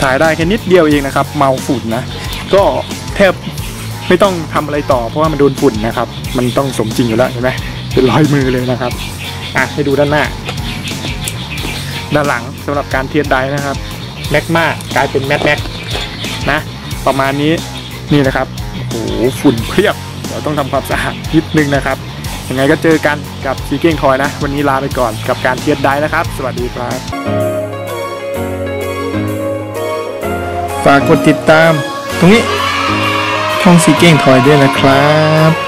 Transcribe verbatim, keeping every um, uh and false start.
ายได้แค่นิดเดียวเองนะครับเมาฝุ่นนะก็แทบไม่ต้องทำอะไรต่อเพราะว่ามันโดนฝุ่นนะครับมันต้องสมจริงอยู่แล้วเห็นไหมเป็นรอยมือเลยนะครับอ่ะให้ดูด้านหน้าด้านหลังสำหรับการเทียบไดนะครับแม็กมากลายเป็นแม็กแม็กนะประมาณนี้นี่นะครับโอ้โหฝุ่นเพียบเดี๋ยวต้องทำความสะอาดนิดนึงนะครับยังไงก็เจอกันกับซีเก้งทอยนะวันนี้ลาไปก่อนกับการเทียบไดนะครับสวัสดีครับฝากกดติดตามตรงนี้ช่องซีเก้งทอยด้วยนะครับ